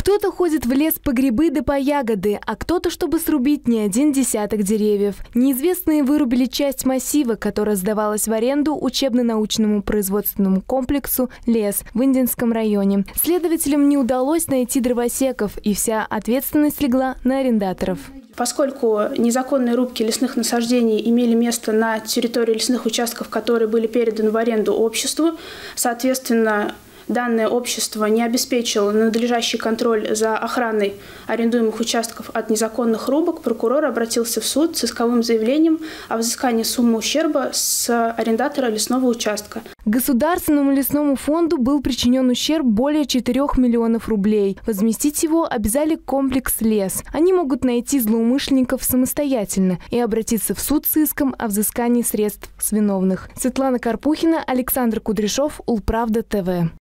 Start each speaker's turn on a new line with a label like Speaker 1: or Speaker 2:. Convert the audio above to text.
Speaker 1: Кто-то ходит в лес по грибы да по ягоды, а кто-то, чтобы срубить не один десяток деревьев. Неизвестные вырубили часть массива, которая сдавалась в аренду учебно-научному производственному комплексу «Лес» в Индинском районе. Следователям не удалось найти дровосеков, и вся ответственность легла на арендаторов.
Speaker 2: Поскольку незаконные рубки лесных насаждений имели место на территории лесных участков, которые были переданы в аренду обществу, соответственно, данное общество не обеспечило надлежащий контроль за охраной арендуемых участков от незаконных рубок, прокурор обратился в суд с исковым заявлением о взыскании суммы ущерба с арендатора лесного участка.
Speaker 1: Государственному лесному фонду был причинен ущерб более 4 миллионов рублей. Возместить его обязали комплекс «Лес». Они могут найти злоумышленников самостоятельно и обратиться в суд с иском о взыскании средств с виновных. Светлана Карпухина, Александр Кудряшов, Улправда ТВ.